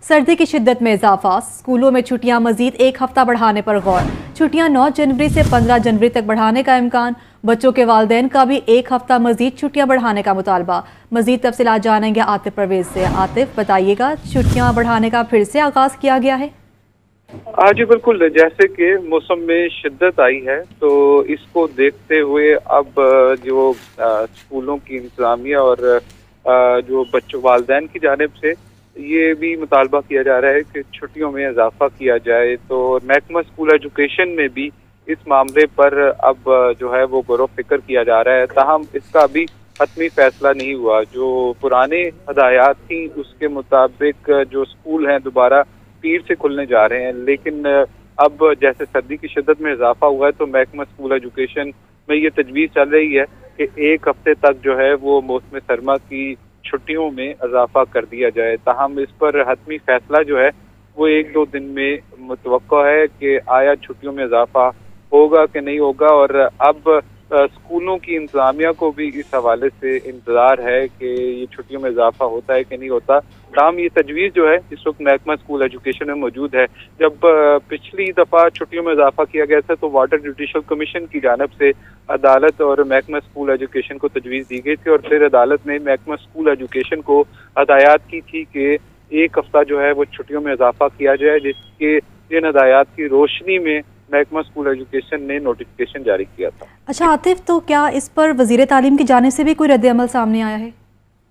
सर्दी की शिद्दत में इजाफा, स्कूलों में छुट्टियां मजीद एक हफ्ता बढ़ाने पर गौर। छुट्टियां 9 जनवरी से 15 जनवरी तक बढ़ाने का इम्कान। बच्चों के वालिदैन का भी एक हफ्ता मजीद छुट्टियां बढ़ाने का मुतालबा। मजीद तफसीलात जानेंगे आतिफ परवेज से। आतिफ, बताइएगा, छुट्टियां बढ़ाने का फिर से आगाज किया गया है? हाँ जी बिल्कुल, जैसे कि मौसम में शिद्दत आई है तो इसको देखते हुए अब जो स्कूलों की इंतजामिया और जो बच्चों वालिदैन की जानिब से ये भी मुतालबा किया जा रहा है कि छुट्टियों में इजाफा किया जाए। तो महकमा स्कूल एजुकेशन में भी इस मामले पर अब जो है वो गौर फिक्र किया जा रहा है। ताहम इसका अभी हतमी फैसला नहीं हुआ। जो पुराने हदायत थी उसके मुताबिक जो स्कूल हैं दोबारा पीर से खुलने जा रहे हैं, लेकिन अब जैसे सर्दी की शिद्दत में इजाफा हुआ है तो महकमा स्कूल एजुकेशन में ये तजवीज़ चल रही है कि एक हफ्ते तक जो है वो मौसम सरमा की छुट्टियों में इजाफा कर दिया जाए। ताहम इस पर हतमी फैसला जो है वो 1-2 दिन में मुतवक्को है कि आया छुट्टियों में इजाफा होगा कि नहीं होगा। और अब स्कूलों की इंतजामिया को भी इस हवाले से इंतजार है कि ये छुट्टियों में इजाफा होता है कि नहीं होता। ताहम ये तजवीज़ जो है इस वक्त महकमा स्कूल एजुकेशन में मौजूद है। जब पिछली दफ़ा छुट्टियों में इजाफा किया गया था तो वाटर जुडिशल कमीशन की जानिब से अदालत और महकमा स्कूल एजुकेशन को तजवीज़ दी गई थी और फिर अदालत ने महकमा स्कूल एजुकेशन को हदायत की थी कि एक हफ्ता जो है वो छुट्टियों में इजाफा किया जाए, जिसके इन हदायत की रोशनी में महकमा स्कूल एजुकेशन ने नोटिफिकेशन जारी किया था। अच्छा आतिफ, तो क्या इस पर वजीर तालीम की जानिब से भी कोई रद्द-ए-अमल सामने आया है?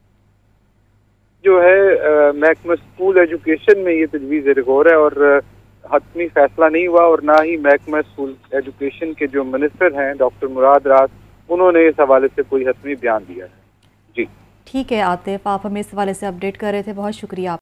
जो है महकमा स्कूल एजुकेशन में ये तजवीज़ गौर है और हतमी फैसला नहीं हुआ और ना ही महकमा स्कूल एजुकेशन के जो मिनिस्टर हैं डॉक्टर मुराद राज, उन्होंने इस हवाले से कोई हतमी बयान दिया है। जी ठीक है आतिफ, आप हमें इस हवाले से अपडेट कर रहे थे, बहुत शुक्रिया।